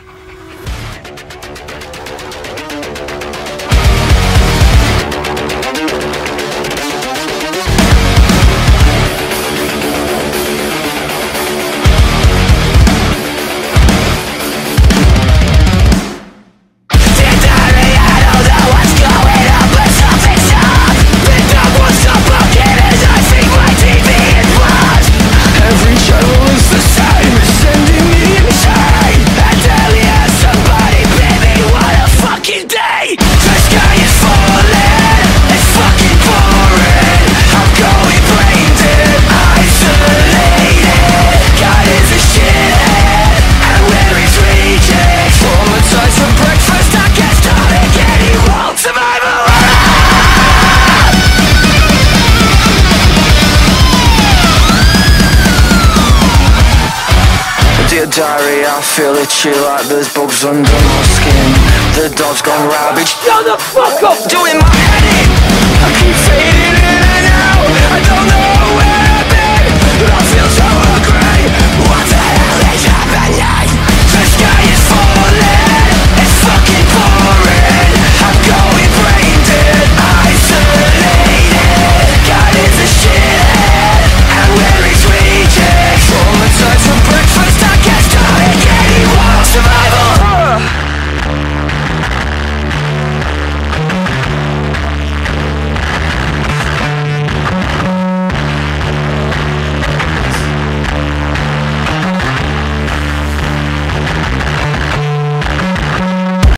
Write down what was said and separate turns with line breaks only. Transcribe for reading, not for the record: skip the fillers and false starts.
Diary, I feel itchy like there's bugs under my skin. The dog's gone rabid. Shut the fuck up, doing my head in. I keep fading in.